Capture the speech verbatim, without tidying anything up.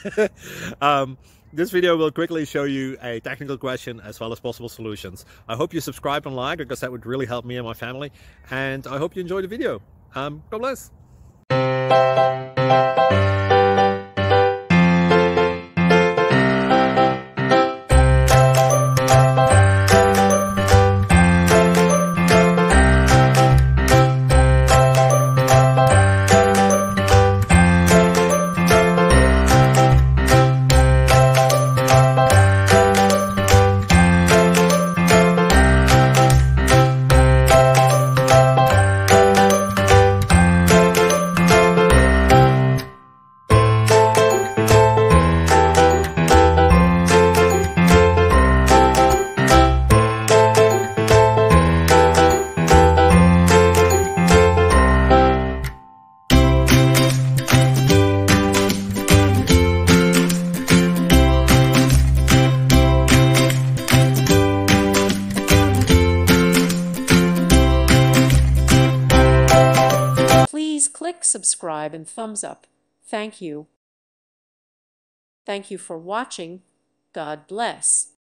um, this video will quickly show you a technical question as well as possible solutions. I hope you subscribe and like, because that would really help me and my family. And I hope you enjoy the video. Um, God bless. Please click subscribe and thumbs up. Thank you. Thank you for watching. God bless.